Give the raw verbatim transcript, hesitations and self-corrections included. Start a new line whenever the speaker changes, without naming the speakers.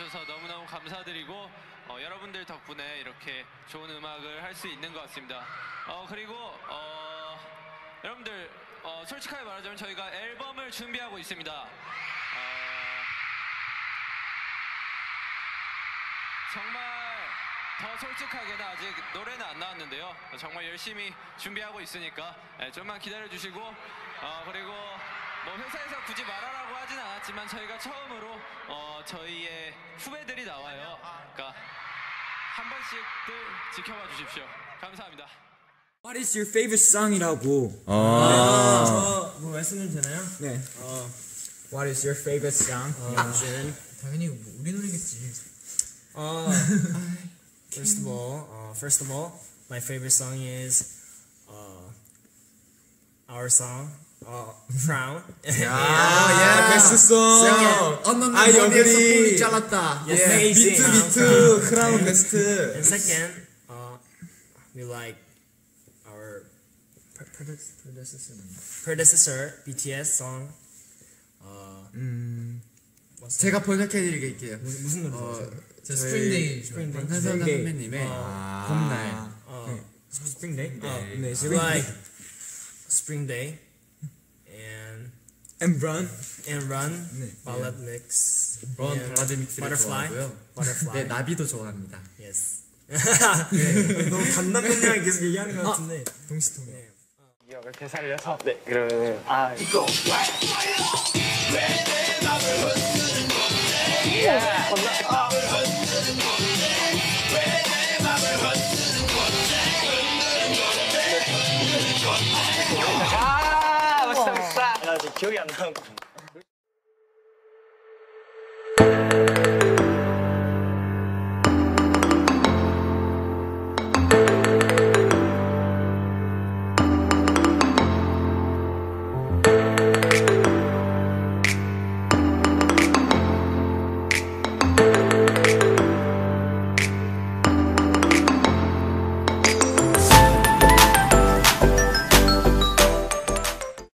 와주셔서 너무너무 감사드리고 어, 여러분들 덕분에 이렇게 좋은 음악을 할 수 있는 것 같습니다. 어, 그리고 어, 여러분들 어, 솔직하게 말하자면 저희가 앨범을 준비하고 있습니다. 어, 정말 더 솔직하게는 아직 노래는 안 나왔는데요. 정말 열심히 준비하고 있으니까 네, 좀만 기다려주시고 어, 그리고 뭐 회사에서 굳이 말하라고 하진 않았지만 저희가 처음으로 어, 저희의 후배들이 나와요. 그러니까 한 번씩들 지켜봐 주십시오. 감사합니다.
What is your favorite song이라고?
아,
저 뭐 말씀드려도 되나요?
네.
어,
What is your favorite song?
어, 당연히 우리 노래겠지. 어, first of all, uh, first of all, my favorite song is uh, our song, uh, Crown.
아, 베스트 송.
언넌
아, 여기
잘랐다.
Yes, 비트 비트 크라운 베스트.
And second, uh, we like our predecessor, predecessor B T S song. Uh,
음,
제가 번역해드릴게요.
무슨 무슨 노래죠?
저 스프링데이 방탄소년단
스프링데이.
선배님의
아.
봄날.
어, Spring Day.
네,
어,
네,
we
Spring
like Spring Day and
And Run.
and Run,
네.
Ballad Mix,
런
and
발라드 믹스를
Butterfly,
좋아하고요.
Butterfly.
네, 나비도 좋아합니다.
Yes. 너무 단답형이랑 계속 얘기하는 것 같은데.
동시통역.
기억을 되살려서 네 그러면 아 이거 아 멋있다 멋있다 나 지금 기억이 안 나는